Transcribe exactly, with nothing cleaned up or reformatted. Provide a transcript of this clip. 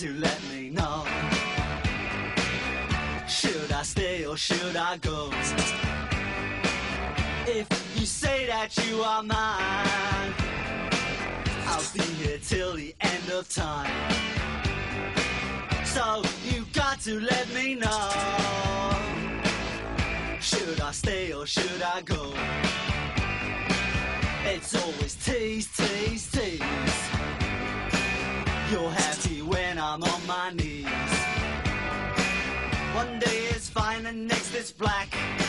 to let me know. Should I stay or should I go? If you say that you are mine, I'll be here till the end of time. So you got to let me know. Should I stay or should I go? It's always tease, tease, tease. You're happy when I'm on my knees. One day it's fine and next it's black.